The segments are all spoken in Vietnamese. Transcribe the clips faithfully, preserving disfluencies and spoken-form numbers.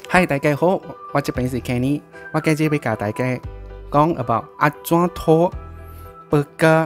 嗨，大家好，我這邊是 Kenny， 我今日要教大家講 about 怎樣拖報個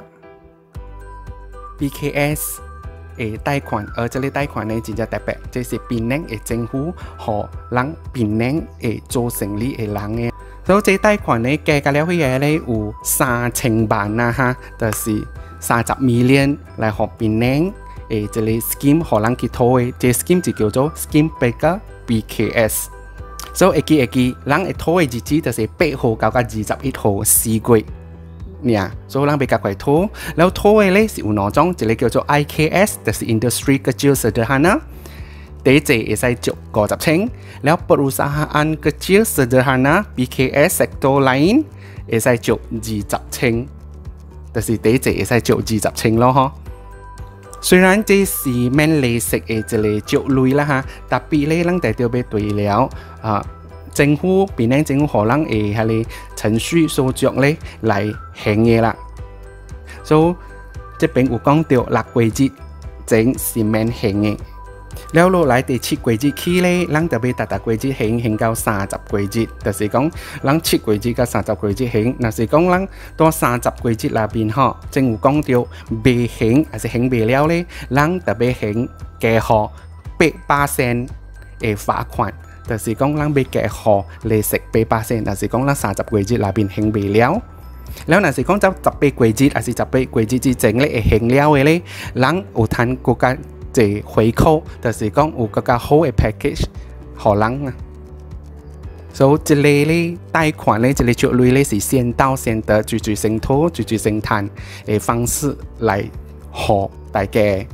B K S 嘅貸款，而這個貸款呢真正特別，這是檳城嘅政府和人檳城嘅做生意嘅人嘅。所以這貸款呢加加了去嘢呢有三千萬啦哈，就是三十 million 來學檳城誒這個 scheme 和人去拖嘅，這 scheme 就叫做 scheme 報個 B K S。所以會記會記，人會拖嘅日子就是八號到到二十一號四月，呀，所以人比較快拖。然後拖嘅咧是有兩種，一個叫做 I K S， 就是 Industri Kecil Sederhana， 第一隻會使足五十千，然後 Perusahaan Kecil Sederhana B K S sektor lain 會使足二十千，就是第一隻會使足二十千咯嗬。雖然這是免利息嘅一個足類啦哈，特別咧，人哋都要對了啊，政府檳城政府可能會係個程序所著咧嚟行嘅啦。所以這邊有講到六季節整是免行嘅，แล้ว落嚟第七季節起咧，人特別特特季節行行到三十季節，就是講人七季節到三十季節行，若是講人到三十季節那邊嗬，政府講到未行還是行未了咧，人特別行加號八 percent 嘅罰款，就是講人要加號利息八 percent， 若是講人三十季節那邊行未了。แล้ว若是講走十八季節還是十八季節之前咧會行了嘅咧，人有攤國家這回扣，就是講有更加好嘅 package 給人啊。所以這類咧貸款咧，這類足類咧是先到先得，逐逐先拖，逐逐先攤嘅方式來給大家。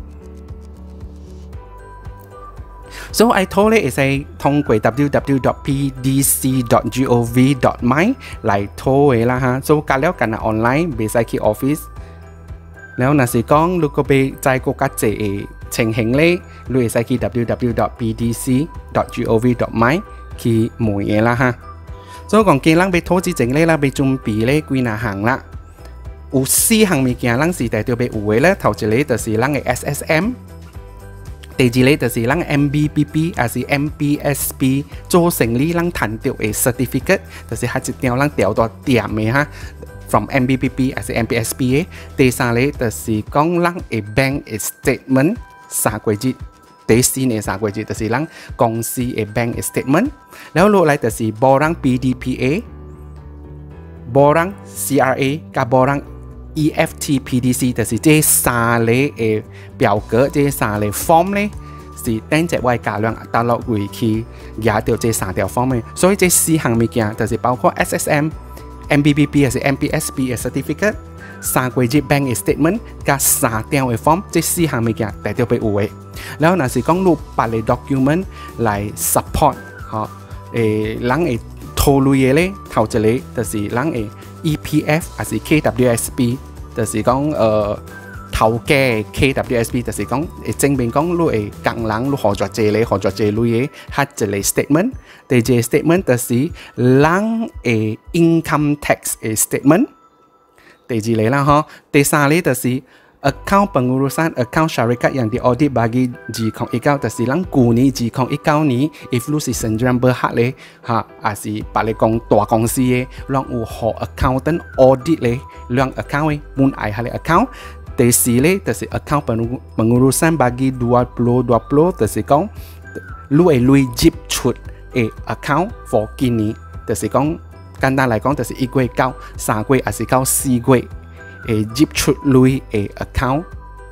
所以I拖咧會使通過 w w w dot p d c dot gov dot my 來拖嘅啦哈。所以隔了間啊 online， 唔使去 office。แล้ว若是講如果被在國家這嘅情形咧，你會使去 w w w dot p d c dot gov dot my 去問嘅啦哈。所以講既人要拖之前咧，啦要準備咧幾樣行啦。有四項物件人是大條要有嘅咧，頭一個就是人嘅 S S M。第二個就是人 M B B B 還是 M B S B 做生意人談到嘅 certificate， 就是係一條人調到點嘅哈。from M B B B 還是 M B S B 嘅。第三個就是講人嘅 bank statement 三季節，第四嘅三季節就是人公司嘅 bank statement。然後落來就是保人 P D P A、保人 C R A 加保人E F T P D C， 就是這三個嘅表格，這三個 form 咧是等隻外加量大陸會去壓掉這三條 form 嘅。所以這四項物件就是包括 S S M、M B B B 還是 M B S B 嘅 certificate、三季節 bank statement 加三條嘅 form， 這四項物件大條要有嘅。然後若是講錄八個 document 來 support 嚇誒人嘅套類嘅咧，頭一個就是人嘅E P F 還是 K W S B， 就是講誒頭家 K W S B， 就是講會證明講你係工人，你合作這類合作這類嘅，係一個 statement。第二個 statement 就是人嘅 income tax 嘅 statement。第二個啦嗬，第三個就是 account pengurusan account syarikat yang diaudit bagi二零一九，就是人舊年二零一九年 if 你是成長berhak咧嚇，還是別嚟講大公司嘅，讓有學 accountant audit 咧，讓 account 嘅本愛係咧 account。第四咧就是 account pengurusan bagi dua puluh dua puluh， 就是講你係累積出嘅 account for 今年，就是講簡單嚟講就是一個月到三個月，還是到四個月。誒接出類嘅 account，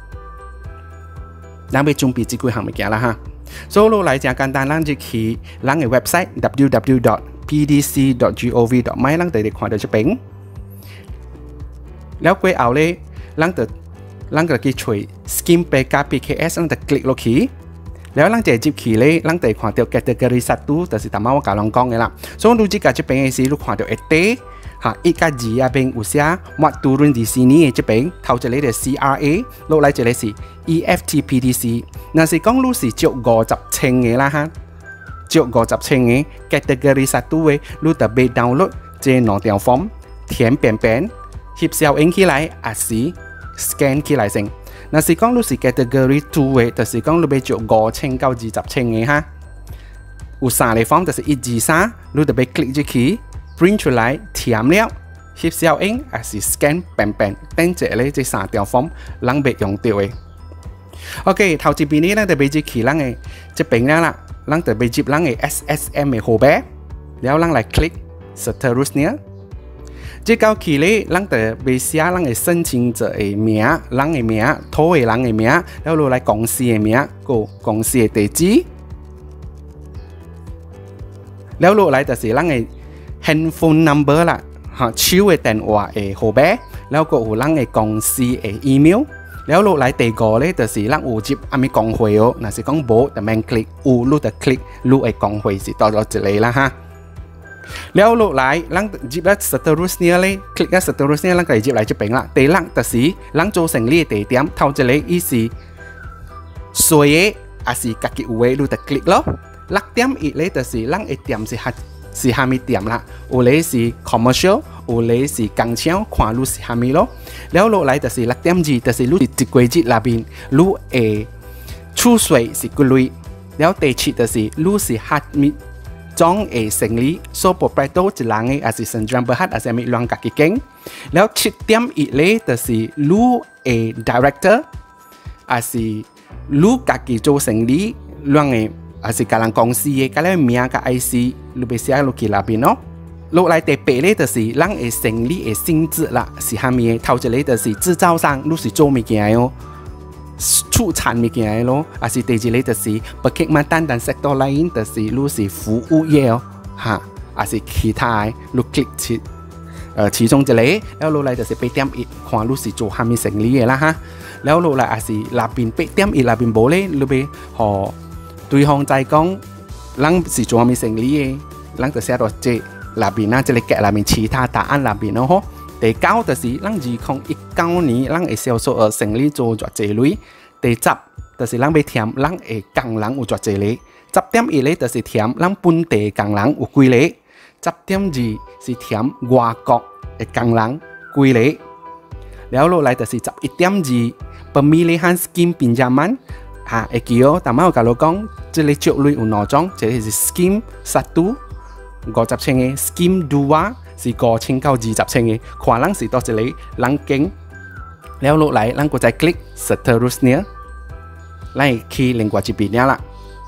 咱要準備這幾項物件啦哈。所以嚟講簡單，咱就去咱嘅 website w w w dot p d c dot gov dot my， 咱哋看到這邊。แล้ว過後咧，咱就咱就去找 scheme 加 P K S， 咱就 click 落去。แล้ว咱就接去咧，咱就看到 category 一，就是頭先我教人講嘅啦。所以你只個這邊嘅時，你看到一堆。哈，一加二啊邊有寫 what turun di sini 嘅這邊頭一個就 C R A， 落來一個是 E F T P D C。若是講你是足五十千嘅啦哈，足五十千嘅 category 一嘅，你特別 download 這兩條 form， 填便便，翕照影起來，還是 scan 起來先。若是講你是 category 二嘅，就是講你要足五千到二十千嘅哈。 有三個 form 就是一二三，你就要 click 入去 print 出來填了，翕照影還是 scan 平平，等者咧這三條 form 咱要用到嘅。OK， 頭一邊呢，咱就要入去咱嘅這邊啦，咱就要入咱嘅 S S M 嘅號碼，然後咱來 click seterusnya。這到期咧，咱就要寫咱嘅申請者嘅名，咱嘅名，土嘅人嘅名，然後落來公司嘅名，個公司嘅地址，然後落來就是咱嘅 handphone number 啦，嚇手嘅電話嘅號碼，然後個有咱嘅公司嘅 email， 然後落來第二咧就是咱有接阿咪工會哦，若是講無就免 click， 有你就 click， 你嘅工會是到咗一個啦嚇。แล้ว落嚟咱接咗 seterusnya 咧 click 咗 seterusnya 咱就接嚟這邊啦。第六就是咱做成呢個地點，頭一個伊是誰嘅，還是家己有嘅，你就 click 咯。六點一咧就是咱嘅店是係是蝦米店啦，有咧是 commercial， 有咧是工廠，看你是蝦米咯。แล้ว落嚟就是六點二，就是你一季節那邊你嘅儲稅是幾類。แล้ว第七就是你是蝦米裝嘅成立 so proprietor 一人嘅，還是成張不黑，還是咪兩家己經。แล้ว七點一咧就是你嘅 director， 還是你家己做成立兩嘅，還是個人公司嘅，咁咧名個 I C 你俾寫落去那邊咯。落嚟第八咧就是咱嘅成立嘅性質啦，是蝦米嘅？頭一個就是製造商，你是做物件嘅哦。出產物件咯，還是第二個就是不客嘛單單 sector line， 就是你是服務業哦，嚇，還是其他嘅，你 click 其誒其中一個，然後落來就是八點一，看你是做蝦米生意嘅啦嚇，然後落來還是那邊八點一那邊冇咧，你俾和對方再講，咱是做蝦米生意嘅，咱就寫到這那邊啦，這裡夾那邊其他答案那邊咯嗬。第九就是咱二零一九年咱嘅銷售額成立做偌濟類。第十就是咱要填咱嘅工人有偌濟類。十點一咧就是填咱本地工人有幾類。十點二是填外國嘅工人幾類。然後落來就是十一點二 pemilihan scheme pinjaman 嚇，會記哦。但係我甲你講，即個種類有兩種，即係是 scheme satu五十千嘅 scheme dua。是五千到二十千嘅，看咱是到一個人經，แล้ว落嚟咱個再 click seterusnya， 嚟去另外一邊啦。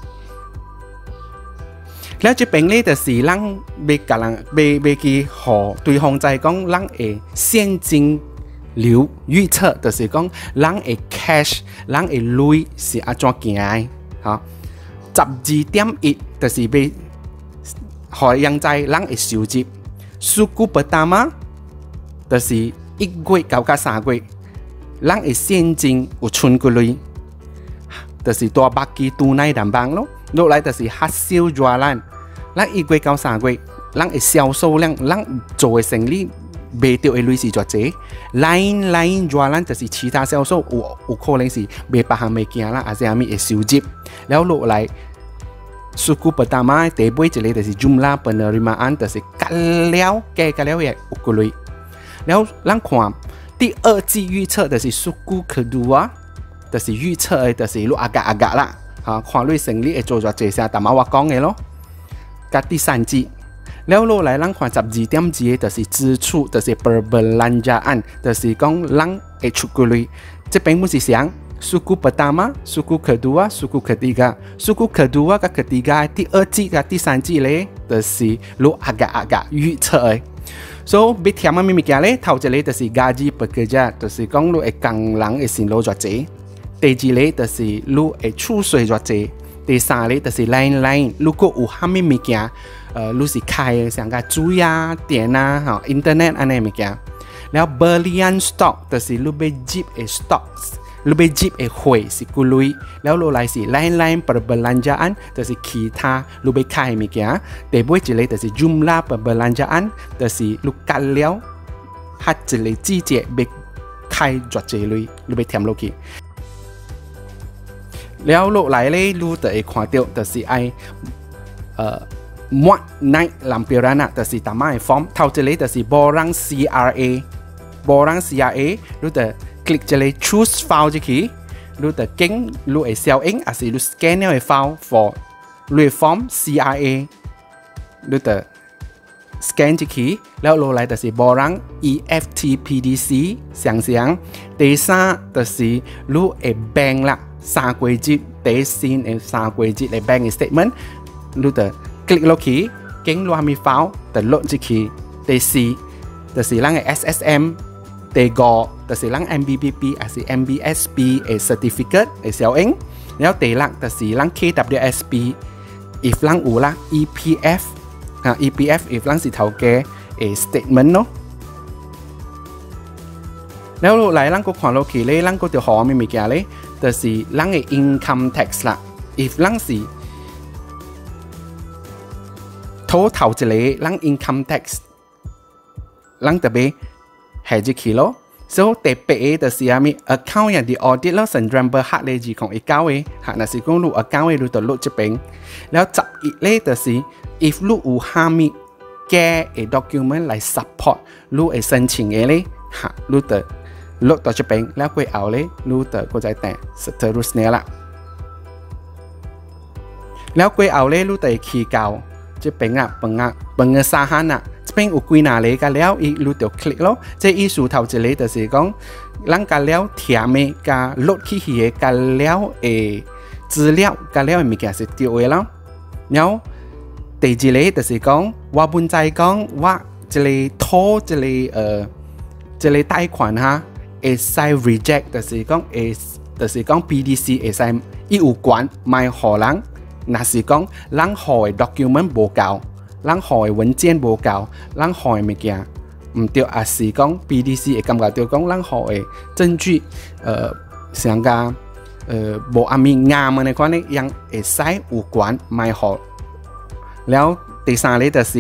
แล้ว這邊咧就是咱要甲人要要去和對方再講，咱嘅現金流預測，就是講咱嘅 cash， 咱嘅類是安怎行嘅，嚇。十二點一就是要和人在咱嘅收入。suku pertama 就是一月到到三月，咱嘅現金有存幾類，就是大百幾度內擔幫咯。落來就是黑銷jualan，咱一月到三月，咱嘅銷售量，咱做嘅生意賣掉嘅類是偌濟。line line jualan 就是其他銷售有有可能是賣別項物件啦，還是蝦米嘅收入。然後落來。suku pertama 第八一個就是 jumlah penerimaan 就是加了加加了嘅有幾類。然後咱看第二季預測就是 suku kedua 就是預測嘅就是你阿格阿格啦嚇，看你生意會做咗這些，但係我講嘅咯。甲第三季，然後落來咱看十二點二嘅就是支出，就是 perbelanjaan 就是講咱會出幾類。這邊本是想。suku pertama, suku kedua, suku ketiga. Suku kedua 跟 ketiga 第二季跟第三季咧，就是你agak-agak預測嘅。所以要填乜物件咧？頭一個就是 gaji pekerja， 就是講你嘅工人嘅薪勞偌濟。第二個就是你嘅儲稅偌濟。第三個就是 line line， 如果有蝦米物件，呃，你是開嘅，像個水啊、電啊、嚇 internet 安尼物件。然後 belian stock 就是你要入嘅 stocks。你要入嘅貨是幾類，แล้ว落來是 line line perbelanjaan 就是其他你要開嘅物件。第八一個就是 jumlah perbelanjaan 就是你加了下一個季節要開偌濟類，你要填落去。แล้ว落來咧，你就會看到就是愛呃 muat naik lampiran 啊，就是打乜嘅 form。頭一個就是 borang C R A，borang C R A 你就click 這裡 choose file 入去，你就經你會消影，還是你 scan 呢個 file for ลุยฟอร์ม ซี อาร์ เอ ดูแต่สแกนจิคีแล้วโลไลแต่สิบอรัง อี เอฟ ที พี ดี ซี เสียงเสียงเตซ่าแต่สิรู้เอแบงละสากวยจิเตซินเอสากวยจิเอแบงสเตทเมนต์รู้แต่คลิกโลคีเก่งรัวมีไฟล์แต่โลจิคีเตซีแต่สิลังเอ เอส เอส เอ็ม เตกอแต่สิลัง เอ็ม บี บี พี อาสิ เอ็ม บี เอส พี เอ certificate เอ เซลเองแล้วเตลักแต่สิลัง เค ดับเบิลยู เอส พี อีฟลังอูละ อี พี เอฟ อ่า อี พี เอฟ อีฟลังสิเท่าแก่เอ statement เนาะแล้วหลายลังก็ขวานเราขี่เลยลังก็เดี๋ยวหอไม่มีแก่เลยแต่สิลังเอ income tax ละ if ลังสิโทษเท่าจะเลยลัง income tax ลังแต่เบหายจิขี่แล้ว so แต่เปเอแต่สิมี account อย่างที่ audit แล้วสัญญาณเบอร์หักเลยจีของไอ้เก้าเอหากน่ะสิก็รู้ account เอรู้ตัวลุจะเป็นแล้วจับอีกเลยแต่สิif ลูกอูฮามีแก้ไอ้ document 来 support ลูกไอ้申請嘅咧ฮะลูกแต่ลูกต่อจะเป็นแล้วก็เอาเลยลูกแต่ก็จะแต่สเตอรุสเนี่ยละแล้วก็เอาเลยลูกแต่ขี้เก่าจะเป็นอ่ะเป็นอ่ะเป็นเงินสาหัสอ่ะจะเป็นอุกุยนาเลยกันแล้วอีลูกเดี๋ยวคลิกแล้วจะอีสูเท่าจะเลยแต่สิ講หลังกันแล้วเทียมกันลดขี้เหี้ยกันแล้วเอ資料กันแล้วมีแก่สิเดียวแล้วแล้ว第二類就是講，我本在講，我這裡拖這裡呃，這裡貸款哈，會使 reject，就是講會，就是講 P D C 會使伊有關賣予人，若是講人予的 document 無夠，人予的文件無夠，人予的物件唔對，也是講 P D C 會感覺到講人予的證據，呃，像個呃無阿咪啱嘅呢款呢，樣會使有關賣予。แล้ว第三類就是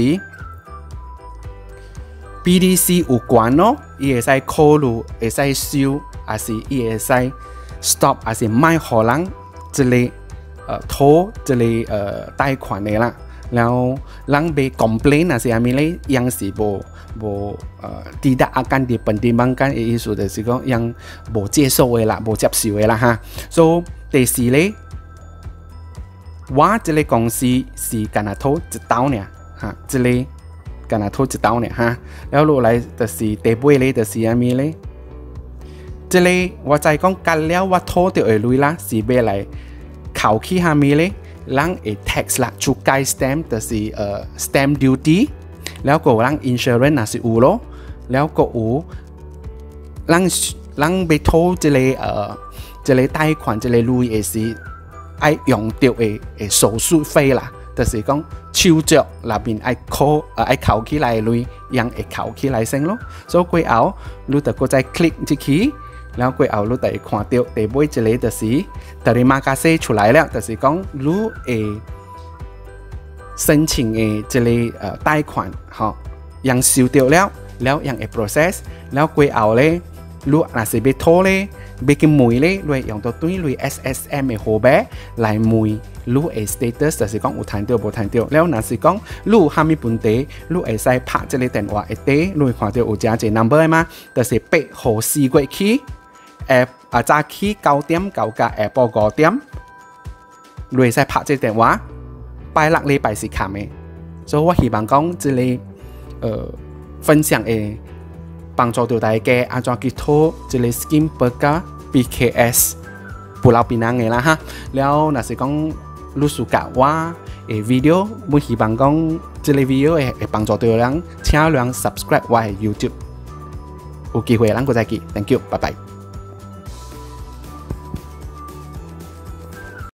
P D C 有關咯，伊會使考慮，會使收，還是伊會使 stop，還是賣予人這類呃拖這類呃貸款的啦。แล้ว人被 complain 還是阿咪咧，樣是無無呃抵達阿間啲本地民間嘅意思就是講樣無接受嘅啦，無接受嘅啦哈。所以第四類。我這個公司是干那拖一刀呢，哈，這個干那拖一刀呢，哈，然後落來就是第八類就是阿咪咧，這個我再講干了我拖到嘅類啦，是要來考起阿咪咧，人嘅 tax 啦，出街 stamp 就是呃 stamp duty，แล้วก็人 insurance น่ะ是有咯，แล้วก็有人人被拖這個呃這個貸款這個類嘅是。愛用到嘅嘅手術費啦，就是講手腳那邊愛扣呃愛扣起來類，樣會扣起來先咯。所以過後，你就個再 click 入去，然後過後你就會看到第尾一個就是特里馬加寫出來了，就是講你會申請嘅這個呃貸款，嚇，樣收到了，แล้ว樣會 process，แล้ว過後咧，你若是要拖咧。被佢媒咧，你用到對你 S S M 嘅號碼來媒，你嘅 status 就是講有談到無談到。แล้ว若是講你有蝦米問題，你會使拍這個電話一打，你會看到有隻隻 number 嘛，就是八號四月起，誒啊早起九點到甲下晡五點，你會使拍這個電話，拜六禮拜是卡嘅。所以我希望講這個呃分享嘅。幫助到大家安怎去拖這個 Skin Burger B K S 布勞檳榔嘅啦哈，แล้ว若是講你喜歡我嘅 video， 我希望講這個 video 會會幫助到人，請人 subscribe 我嘅 YouTube。有機會咱再見 ，thank you，拜拜。